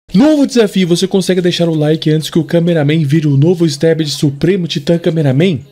Novo desafio, você consegue deixar o like antes que o cameraman vire o novo stab de Supremo Titã Cameraman?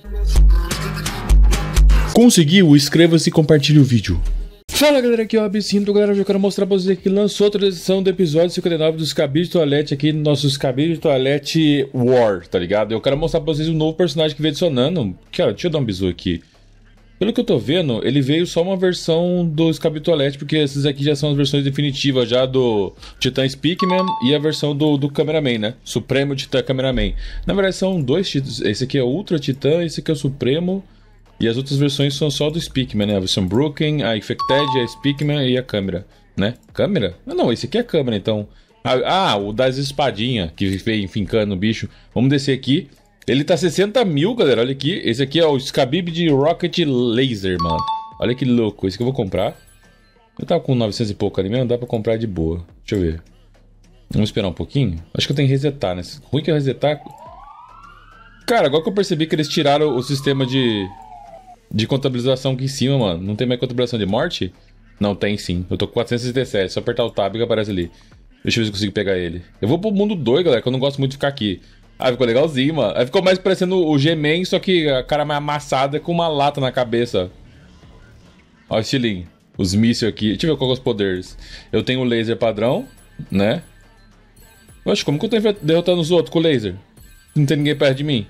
Conseguiu? Inscreva-se e compartilhe o vídeo. Fala galera, aqui é o Absinto, galera, eu quero mostrar pra vocês que lançou outra edição do episódio 59 dos Cabide de Toalete aqui no nosso Cabide de Toalete War, tá ligado? Eu quero mostrar pra vocês um novo personagem que veio adicionando, que ó, deixa eu dar um bisu aqui. Pelo que eu tô vendo, ele veio só uma versão do Cabide de Toalete, porque esses aqui já são as versões definitivas já do Titã Speakman e a versão do Cameraman, né? Supremo Titã Cameraman. Na verdade são dois titãs, esse aqui é o Ultra Titã, esse aqui é o Supremo. E as outras versões são só do Speakman, né? A versão Broken, a Infected, a Speakman e a câmera, né? Câmera? Não, esse aqui é a câmera, então. O das espadinhas, que veio fincando o bicho. Vamos descer aqui. Ele tá 60 mil, galera, olha aqui. Esse aqui é o Skabib de Rocket Laser, mano. Olha que louco, esse que eu vou comprar. Eu tava com 900 e pouco ali mesmo, dá pra comprar de boa. Deixa eu ver. Vamos esperar um pouquinho. Acho que eu tenho que resetar, né? Ruim que eu resetar... Cara, agora que eu percebi que eles tiraram o sistema de contabilização aqui em cima, mano. Não tem mais contabilização de morte? Não, tem sim. Eu tô com 467. Só apertar o tab que aparece ali. Deixa eu ver se eu consigo pegar ele. Eu vou pro mundo 2, galera, que eu não gosto muito de ficar aqui. Ah, ficou legalzinho, mano. Aí ficou mais parecendo o G-Man, só que a cara mais amassada com uma lata na cabeça. Ó o estilinho. Os mísseis aqui. Deixa eu ver qual é os poderes. Eu tenho o laser padrão, né? Oxe, como que eu tô derrotando os outros com o laser? Não tem ninguém perto de mim.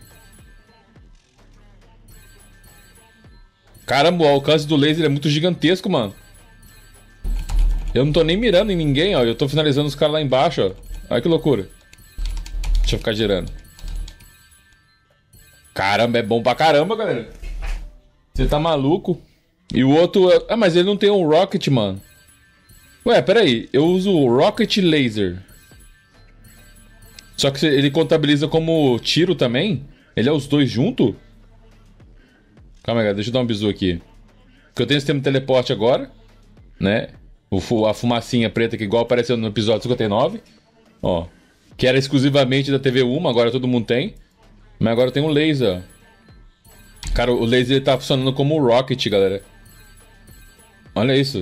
Caramba, o alcance do laser é muito gigantesco, mano. Eu não tô nem mirando em ninguém, ó. Eu tô finalizando os caras lá embaixo, ó. Olha que loucura. Deixa eu ficar girando. Caramba, é bom pra caramba, galera. Você tá maluco? E o outro... Ah, mas ele não tem um Rocket, mano. Ué, peraí. Eu uso o Rocket Laser. Só que ele contabiliza como tiro também? Ele é os dois juntos? Calma aí, galera. Deixa eu dar um bisu aqui. Porque eu tenho sistema de teleporte agora, né? A fumacinha preta que igual apareceu no episódio 59. Ó. Que era exclusivamente da TV Uma, agora todo mundo tem. Mas agora tem um laser. Cara, o laser ele tá funcionando como o Rocket, galera. Olha isso.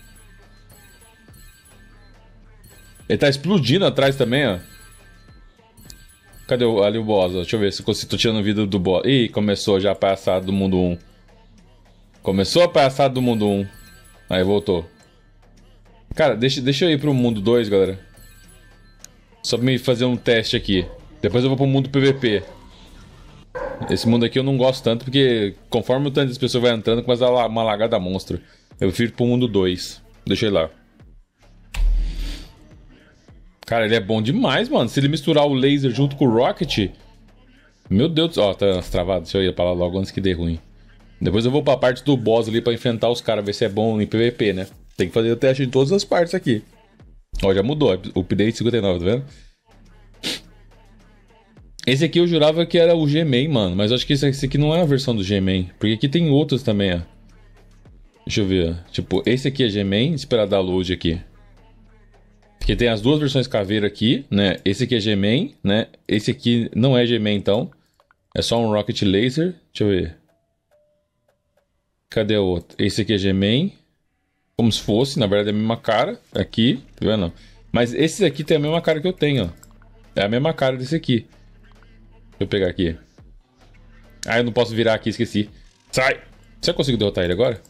Ele tá explodindo atrás também, ó. Cadê ali o boss? Ó? Deixa eu ver se eu consigo. Tô tirando vida do boss. Ih, começou já a palhaçada do mundo 1. Começou a palhaçada do mundo 1. Aí, voltou. Cara, deixa eu ir pro mundo 2, galera. Só pra me fazer um teste aqui. Depois eu vou pro mundo PVP. Esse mundo aqui eu não gosto tanto, porque conforme o tanto das pessoas vai entrando, começa uma lagada monstro. Eu prefiro ir pro mundo 2. Deixa eu ir lá. Cara, ele é bom demais, mano. Se ele misturar o laser junto com o Rocket... Meu Deus do céu. Ó, tá travado. Deixa eu ir pra lá logo antes que dê ruim. Depois eu vou pra parte do boss ali pra enfrentar os caras, ver se é bom em PVP, né? Tem que fazer o teste em todas as partes aqui. Ó, já mudou. Update 59, tá vendo? Esse aqui eu jurava que era o G-Man, mano. Mas eu acho que esse aqui não é a versão do G-Man. Porque aqui tem outros também, ó. Deixa eu ver, ó. Tipo, esse aqui é G-Man. Esperar dar load aqui. Porque tem as duas versões caveira aqui, né? Esse aqui é G-Man, né? Esse aqui não é G-Man, então. É só um Rocket Laser. Deixa eu ver. Cadê o outro? Esse aqui é G-Man. Como se fosse, na verdade é a mesma cara. Aqui, tá vendo? Mas esse aqui tem a mesma cara que eu tenho, ó. É a mesma cara desse aqui. Deixa eu pegar aqui. Ah, eu não posso virar aqui, esqueci. Sai! Você eu consigo derrotar ele agora?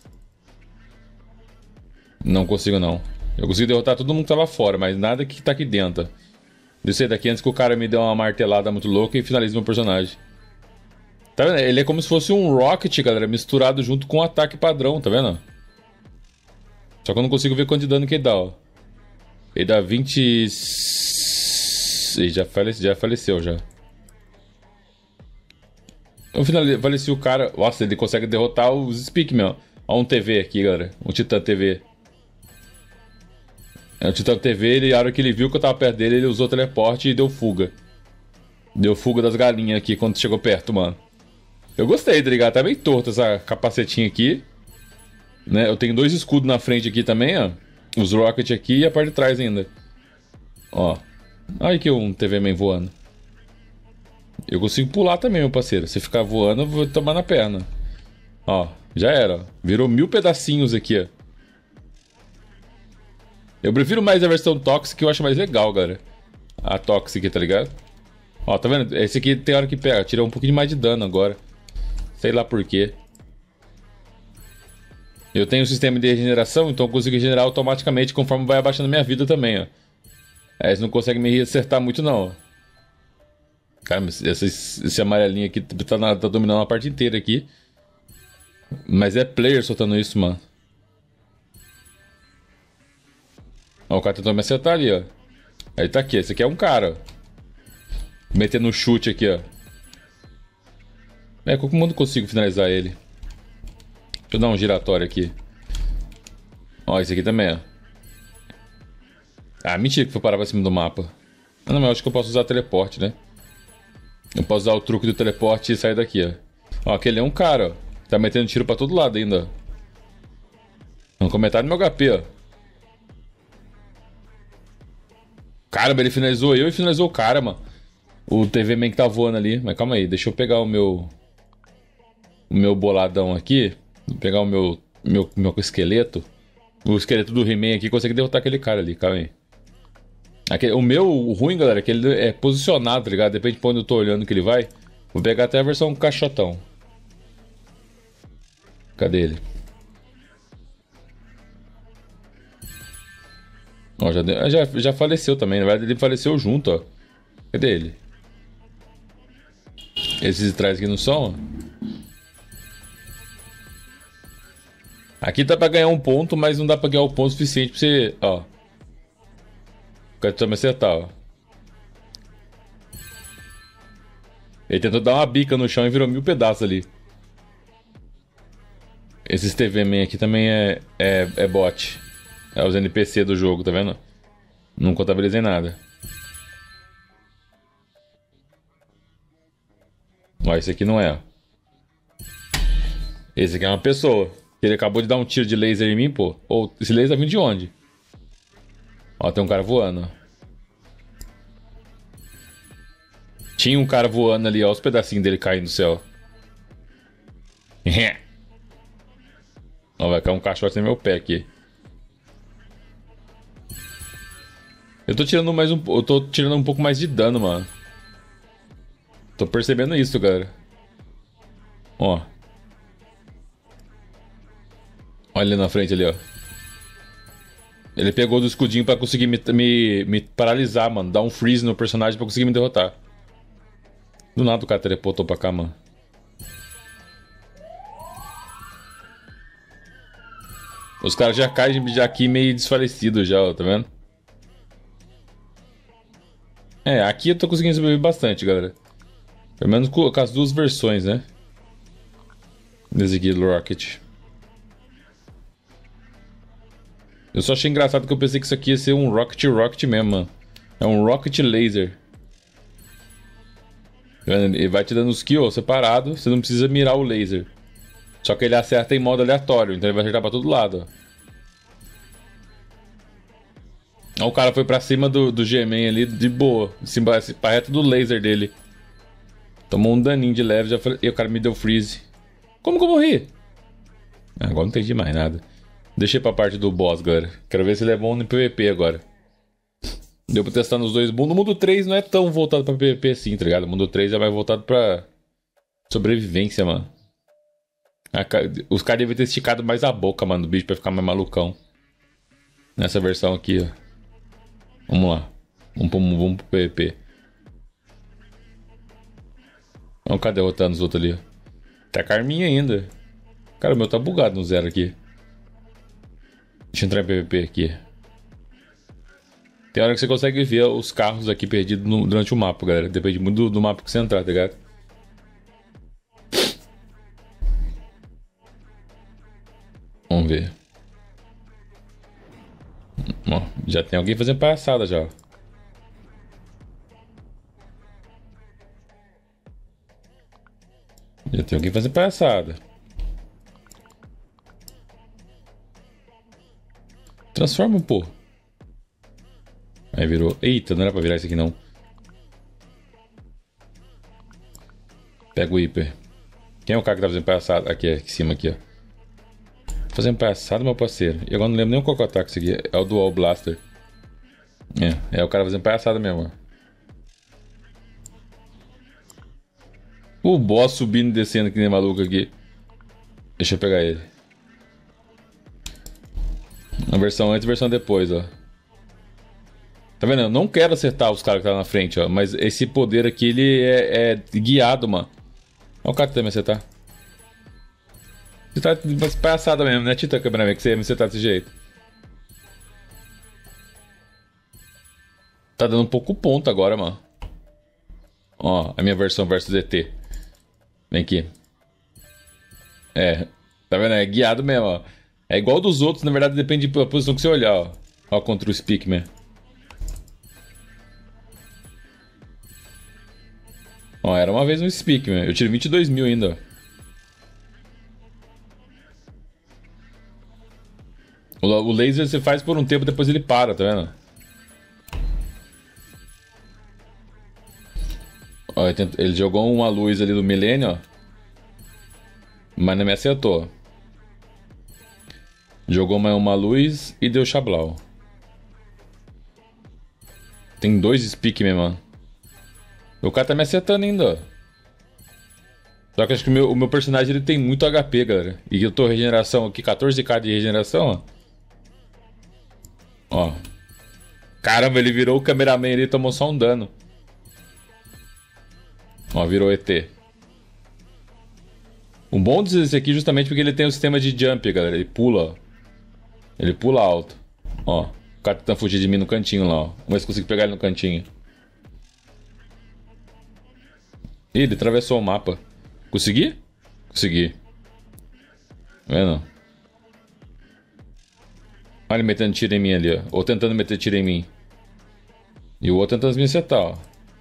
Não consigo, não. Eu consigo derrotar todo mundo que tá lá fora, mas nada que tá aqui dentro. Descer daqui antes que o cara me dê uma martelada muito louca e finalize meu personagem. Tá vendo? Ele é como se fosse um Rocket, galera, misturado junto com um ataque padrão, tá vendo? Só que eu não consigo ver quanto de dano que ele dá, ó. Ele dá 20... Ih, já faleceu, já. Eu faleci o cara... Nossa, ele consegue derrotar os Speakman, ó. Ó um TV aqui, galera. Um Titã TV. O Titã TV, ele, a hora que ele viu que eu tava perto dele, ele usou teleporte e deu fuga. Deu fuga das galinhas aqui quando chegou perto, mano. Eu gostei, tá ligado? Tá bem torto essa capacetinha aqui. Né? Eu tenho dois escudos na frente aqui também, ó. Os Rocket aqui e a parte de trás ainda. Ó. Olha aqui um TV Man voando. Eu consigo pular também, meu parceiro. Se ficar voando, eu vou tomar na perna. Ó, já era, ó. Virou 1000 pedacinhos aqui, ó. Eu prefiro mais a versão Toxic, que eu acho mais legal, galera. a Toxic, tá ligado? Ó, tá vendo? Esse aqui tem hora que pega. Tira um pouquinho mais de dano agora. Sei lá por quê. Eu tenho um sistema de regeneração, então eu consigo regenerar automaticamente conforme vai abaixando minha vida também, ó. Eles não conseguem me acertar muito, não, ó. Cara, esse amarelinho aqui tá dominando a parte inteira aqui. Mas é player soltando isso, mano. Ó, o cara tentou me acertar ali, ó. Aí tá aqui, esse aqui é um cara, ó. Metendo um chute aqui, ó. Como eu consigo finalizar ele? Deixa eu dar um giratório aqui. Ó, esse aqui também, ó. Ah, mentira que foi parar pra cima do mapa. Ah, não, mas eu acho que eu posso usar teleporte, né? Eu posso usar o truque do teleporte e sair daqui, ó. Ó, aquele é um cara, ó. Tá metendo tiro pra todo lado ainda, ó. Um comentário no meu HP, ó. Caramba, ele finalizou eu e finalizou o cara, mano. O TV Man que tá voando ali. Mas calma aí, deixa eu pegar o meu boladão aqui. Vou pegar o meu esqueleto. O esqueleto do He-Man aqui consegue derrotar aquele cara ali, calma aí. O ruim, galera, é que ele é posicionado, tá ligado? Depende de onde eu tô olhando que ele vai. Vou pegar até a versão caixotão. Cadê ele? Ó, já faleceu também. Na verdade, ele faleceu junto, ó. Cadê ele? Esses de trás aqui não são, ó. Aqui dá pra ganhar um ponto, mas não dá pra ganhar o ponto suficiente pra você, ó. O cara tentou me acertar, ó. Ele tentou dar uma bica no chão e virou 1000 pedaços ali. Esses TV Man aqui também é bot. É os NPC do jogo, tá vendo? Não contabilizei nada. Ó, esse aqui não é. Esse aqui é uma pessoa. Ele acabou de dar um tiro de laser em mim, pô. Ou esse laser vindo de onde? Ó, tem um cara voando. Tinha um cara voando ali, ó. Os pedacinhos dele caindo no céu. Ó, vai cair um caixote no meu pé aqui. Eu tô tirando um pouco mais de dano, mano. Tô percebendo isso, galera. Ó. Olha ali na frente ali, ó. Ele pegou do escudinho pra conseguir me paralisar, mano. Dar um freeze no personagem pra conseguir me derrotar. Do nada o cara teleportou pra cá, mano. Os caras já caem já aqui meio desfalecidos já, ó, tá vendo? É, aqui eu tô conseguindo sobreviver bastante, galera. Pelo menos com as duas versões, né? Desse aqui do Rocket. Eu só achei engraçado que eu pensei que isso aqui ia ser um Rocket mesmo, mano. É um Rocket Laser. Ele vai te dando os kills separado, você não precisa mirar o laser. Só que ele acerta em modo aleatório, então ele vai acertar pra todo lado, ó. Ó, o cara foi pra cima do G-Man ali de boa, em cima, pra reto do laser dele. Tomou um daninho de leve e o cara me deu freeze. Como que eu morri? Agora não entendi mais nada. Deixei pra parte do boss, galera. Quero ver se ele é bom no PVP agora. Deu pra testar nos dois mundos. No mundo 3 não é tão voltado pra PVP assim, tá ligado? O mundo 3 é mais voltado pra sobrevivência, mano. Os caras devem ter esticado mais a boca, mano, do bicho pra ficar mais malucão. Nessa versão aqui, ó. Vamos lá. Vamos pro PVP. Vamos ficar derrotando os outros ali, ó. Tá Carminha ainda. Cara, o meu tá bugado no 0 aqui. Deixa eu entrar em PVP aqui. Tem hora que você consegue ver os carros aqui perdidos durante o mapa, galera. Depende muito do mapa que você entrar, tá ligado? Vamos ver. Ó, já tem alguém fazendo palhaçada já. Já tem alguém fazendo palhaçada. Transforma, pô. Aí virou. Eita, não era pra virar isso aqui não. Pega o hiper. Quem é o cara que tá fazendo palhaçada? Aqui, aqui em cima, aqui, ó. Fazendo palhaçada, meu parceiro. E agora não lembro nem qual que é o ataque isso aqui. É o Dual Blaster. É o cara fazendo palhaçada mesmo, ó. O boss subindo e descendo que nem maluco aqui. Deixa eu pegar ele. A versão antes e a versão depois, ó. Tá vendo? Eu não quero acertar os caras que tá na frente, ó. Mas esse poder aqui, ele é guiado, mano. Olha o cara tentando me acertar. Você tá umas palhaçadas mesmo, né, Titã Cameraman, que você ia me acertar desse jeito. Tá dando um pouco ponto agora, mano. Ó, a minha versão versus ET. Vem aqui. É, tá vendo? É guiado mesmo, ó. É igual dos outros, na verdade depende da posição que você olhar, ó. Ó, contra o Speakman. Ó, era uma vez um Speakman. Eu tirei 22 mil ainda, ó. O laser você faz por um tempo, depois ele para, tá vendo? Ó, ele jogou uma luz ali do milênio, ó. Mas não me acertou. Jogou mais uma luz e deu Xablau. Tem dois Speakman, mano. O cara tá me acertando ainda, ó. Só que acho que o meu personagem ele tem muito HP, galera. E eu tô regeneração aqui, 14k de regeneração, ó. Ó. Caramba, ele virou o cameraman ali e tomou só um dano. Ó, virou ET. O bom desse aqui justamente porque ele tem o sistema de jump, galera. Ele pula, ó. Ele pula alto. Ó. O cara tentando fugir de mim no cantinho lá, ó. Vamos ver se consigo pegar ele no cantinho. Ih, ele atravessou o mapa. Consegui? Consegui. Tá vendo? Olha ele metendo tiro em mim ali, ó. Ou tentando meter tiro em mim. E o outro tentando me acertar, ó.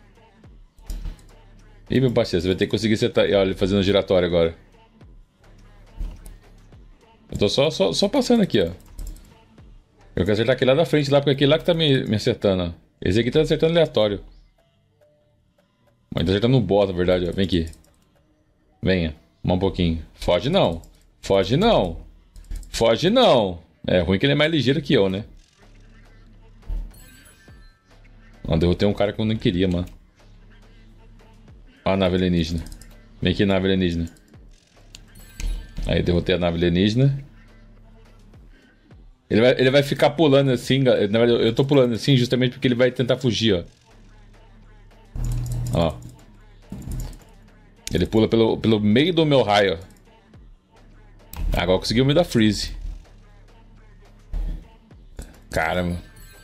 Ih, meu parceiro, você vai ter que conseguir acertar. E olha, ele fazendo giratório agora. Eu tô só passando aqui, ó. Eu quero acertar aquele lá da frente, lá, porque aquele lá que tá me acertando, ó. Esse aqui tá acertando aleatório. Mas tá acertando no boss, na verdade, ó. Vem aqui. Venha. Um pouquinho. Foge não. Foge não. Foge não. É ruim que ele é mais ligeiro que eu, né? Ó, derrotei um cara que eu não queria, mano. Ó a nave alienígena. Vem aqui, nave alienígena. Aí, derrotei a nave alienígena. Ele vai ficar pulando assim, na verdade, eu tô pulando assim justamente porque ele vai tentar fugir, ó. Ó. Ele pula pelo meio do meu raio, ó. Agora conseguiu me dar freeze. Caramba.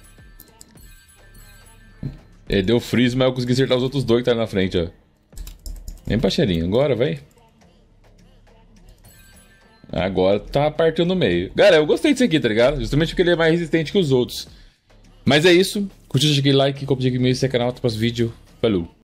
Ele deu freeze, mas eu consegui acertar os outros dois que estavam na frente, ó. Vem pra cheirinho, agora, vai. Agora tá partindo no meio. Galera, eu gostei disso aqui, tá ligado? Justamente porque ele é mais resistente que os outros. Mas é isso. Curtiu, deixa aquele like, compartilha aqui no meu canal. Até o próximo vídeo. Falou.